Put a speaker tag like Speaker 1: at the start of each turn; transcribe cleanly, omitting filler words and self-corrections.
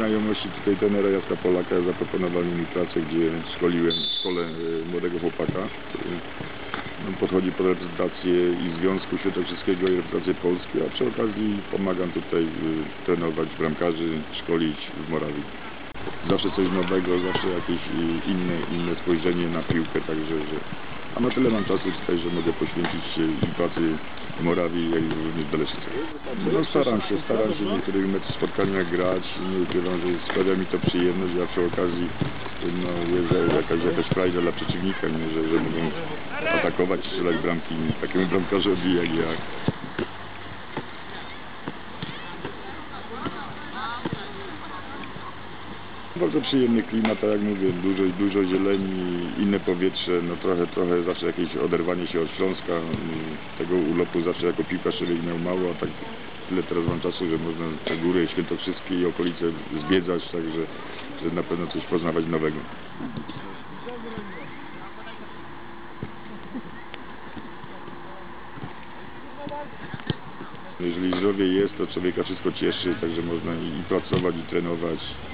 Speaker 1: znajomości tutaj trenera Jacka Polaka zaproponował mi pracę, gdzie szkoliłem w szkole młodego chłopaka. On podchodzi po reprezentację i Związku Świętokrzyskiego i reprezentację Polski, a przy okazji pomagam tutaj trenować bramkarzy, szkolić w Morawii. Zawsze coś nowego, zawsze jakieś inne spojrzenie na piłkę, także a na tyle mam czasu tutaj, że mogę poświęcić się i pracy w Morawii, jak i również w Daleszyce. No staram się w niektórych spotkaniach grać, nie ukrywam, że sprawia mi to przyjemność, a przy okazji no, jest jakaś frajda dla przeciwnika, nie? Że mogą atakować, strzelać bramki takiemu bramkarzowi jak ja. Bardzo przyjemny klimat, tak jak mówię, dużo zieleni, inne powietrze, no trochę zawsze jakieś oderwanie się od Śląska, tego urlopu zawsze jako piłkarz człowiek miał mało, a tak tyle teraz mam czasu, że można te góry świętokrzyskie i okolice zwiedzać, także że na pewno coś poznawać nowego. Jeżeli zdrowie jest, to człowieka wszystko cieszy, także można i pracować, i trenować.